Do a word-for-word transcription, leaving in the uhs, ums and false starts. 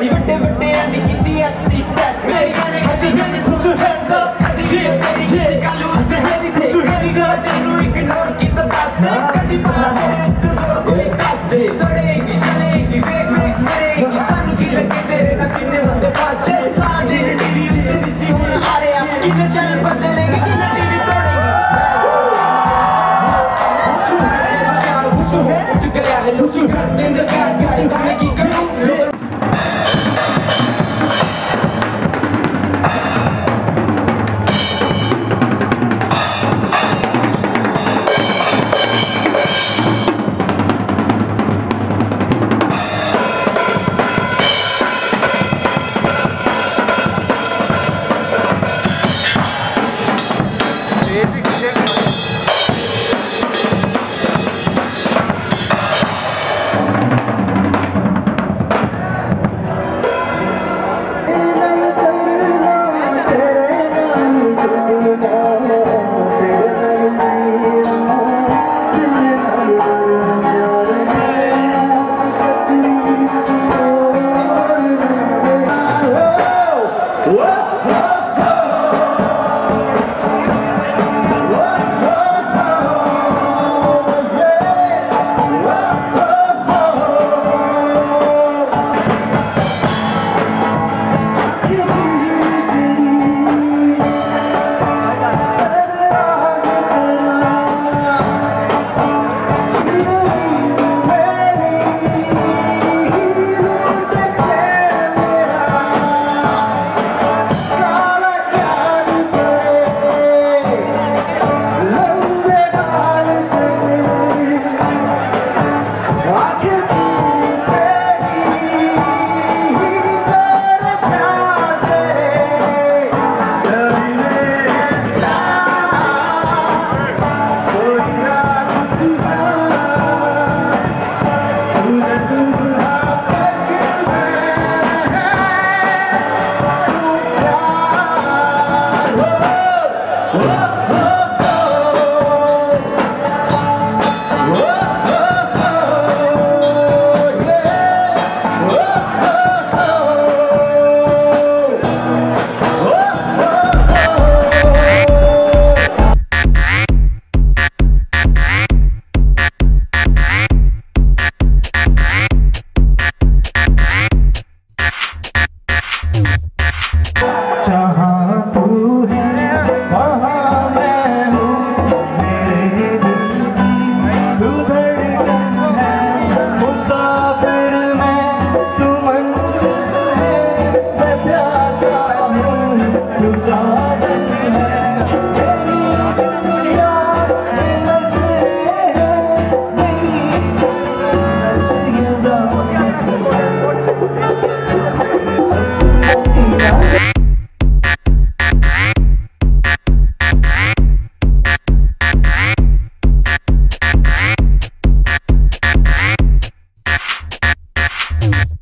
ਅਸੀਂ ਵੱਡੇ ਵੱਡਿਆਂ ਦੀ ਕੀਤੀ ਐਸੀ ਮੇਰੀਆਂ ਨੇ ਖੱਜੀ ਕਹਿੰਦੀ put your hands up ਕਦੀ ਜੇ ਮੇਰੀ ਜੇ ਕੱਲ ਉੱਤੇ ਹੈ ਨਹੀਂ ਥੇ ਕਦੀ ਗਾ ਤੈਨੂੰ ਇਗਨੋਰ ਕੀਤਾ ਦੱਸ ਦੇ ਕਦੀ ਬਾਹਰ ਮੇਰੇ ਉੱਤੇ ਜ਼ੋਰ ਕੋਈ ਦੱਸ ਦੇ ਸੜੇਗੀ ਜਲੇਗੀ ਵੇਖ ਵੇਖ ਮਰੇਗੀ ਸਾਨੂੰ ਕੀ ਲੱਗੇ ਤੇਰੇ ਨਾਲ ਕਿੰਨੇ ਹੁੰਦੇ ਪਾਸ ਦੇ ਸਾਰਾ ਦਿਨ ਟੀਵੀ ਉੱਤੇ ਦਿਸੀ ਹੁਣ ਆ ਰਿਹਾ ਕਿੰਨੇ ਚੱਲ ਬਦਲੇਗੀ ਕਿੰਨੇ ਟੀਵੀ ਤੋੜੇਗੀ ਉੱਠ ਗਿਆ ਹੈ ਲੋਕੀ ਕਰਦੇ ਨੇ ਪਿਆਰ ਪਿਆਰ ਤਾਂ ਮੈਂ ਕੀ ਕਰੂੰ You